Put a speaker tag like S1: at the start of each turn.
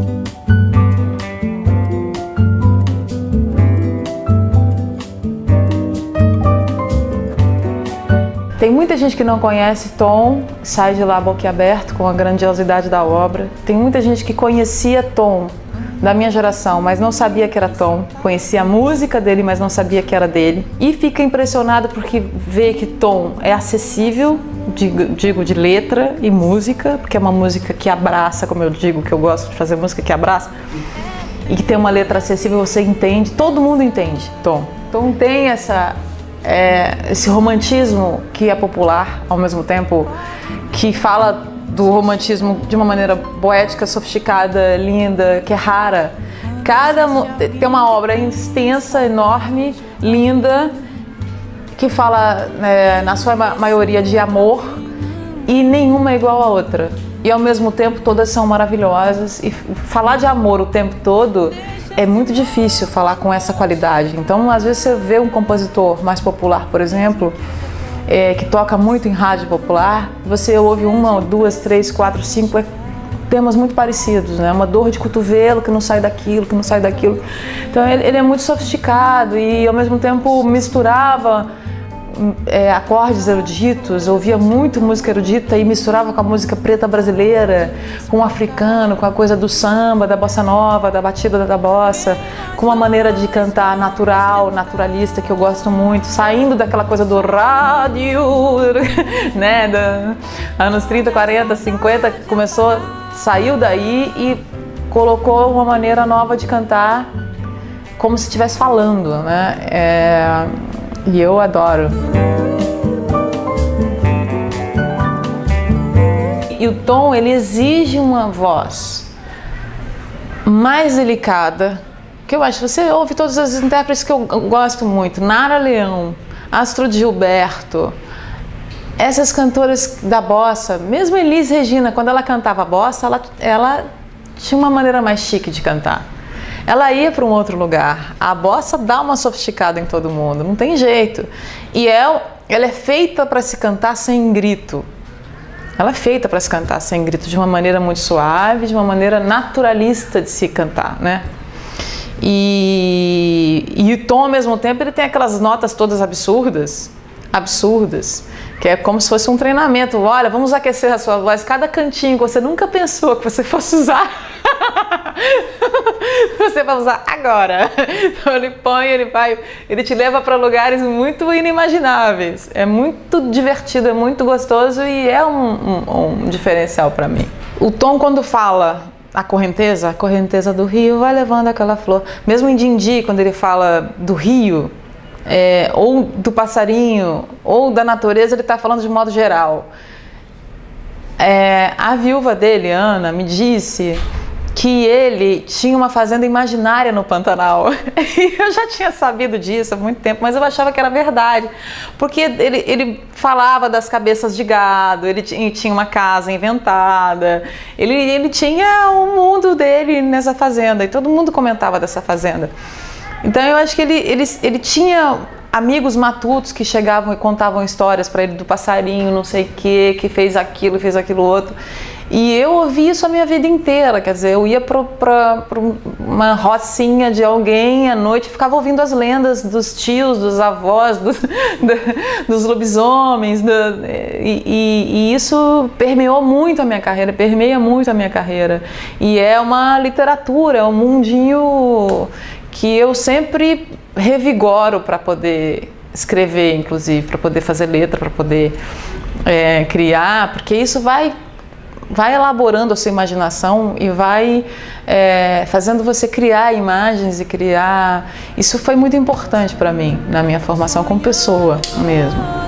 S1: Tem muita gente que não conhece Tom, sai de lá boquiaberto com a grandiosidade da obra. Tem muita gente que conhecia Tom, da minha geração, mas não sabia que era Tom. Conhecia a música dele, mas não sabia que era dele. E fica impressionado porque vê que Tom é acessível, digo de letra e música, porque é uma música que abraça, como eu digo, que eu gosto de fazer música que abraça, e que tem uma letra acessível, você entende, todo mundo entende Tom. Tom tem esse romantismo que é popular, ao mesmo tempo que fala do romantismo de uma maneira poética, sofisticada, linda, que é rara. Tem uma obra extensa, enorme, linda, que fala, na sua maioria, de amor, e nenhuma é igual à outra. E ao mesmo tempo todas são maravilhosas, e falar de amor o tempo todo é muito difícil falar com essa qualidade. Então, às vezes você vê um compositor mais popular, por exemplo, que toca muito em rádio popular, você ouve uma, duas, três, quatro, cinco temas muito parecidos, né? Uma dor de cotovelo que não sai daquilo, que não sai daquilo. Então, ele é muito sofisticado e, ao mesmo tempo, misturava acordes eruditos, ouvia muito música erudita e misturava com a música preta brasileira, com o africano, com a coisa do samba, da bossa nova, da batida da bossa, com uma maneira de cantar natural, naturalista, que eu gosto muito, saindo daquela coisa do rádio, né, anos 30, 40, 50, saiu daí e colocou uma maneira nova de cantar, como se estivesse falando, né? E eu adoro. E o Tom, ele exige uma voz mais delicada, que eu acho, você ouve todas as intérpretes que eu gosto muito, Nara Leão, Astrud Gilberto, essas cantoras da bossa, mesmo Elis Regina, quando ela cantava bossa, ela tinha uma maneira mais chique de cantar. Ela ia para um outro lugar. A bossa dá uma sofisticada em todo mundo, não tem jeito. E ela é feita para se cantar sem grito. Ela é feita para se cantar sem grito, de uma maneira muito suave, de uma maneira naturalista de se cantar, né? E o Tom, ao mesmo tempo, ele tem aquelas notas todas absurdas, que é como se fosse um treinamento. Olha, vamos aquecer a sua voz, cada cantinho que você nunca pensou que você fosse usar, você vai usar agora. Então ele põe, ele te leva para lugares muito inimagináveis. É muito divertido, é muito gostoso e é um diferencial para mim. O Tom, quando fala a correnteza do rio vai levando aquela flor. Mesmo em Dindi, quando ele fala do rio, ou do passarinho, ou da natureza, ele está falando de modo geral. A viúva dele, Ana, me disse que ele tinha uma fazenda imaginária no Pantanal. Eu já tinha sabido disso há muito tempo, mas eu achava que era verdade, porque ele falava das cabeças de gado, ele tinha uma casa inventada, ele tinha um mundo dele nessa fazenda, e todo mundo comentava dessa fazenda. Então eu acho que ele tinha amigos matutos que chegavam e contavam histórias para ele do passarinho, não sei o que fez aquilo outro. E eu ouvi isso a minha vida inteira, quer dizer, eu ia para uma rocinha de alguém à noite e ficava ouvindo as lendas dos tios, dos avós, dos lobisomens, e isso permeia muito a minha carreira. E é uma literatura, é um mundinho que eu sempre revigoro para poder escrever, inclusive, para poder fazer letra, para poder criar, porque isso vai elaborando a sua imaginação e vai fazendo você criar imagens e criar... Isso foi muito importante para mim, na minha formação como pessoa mesmo.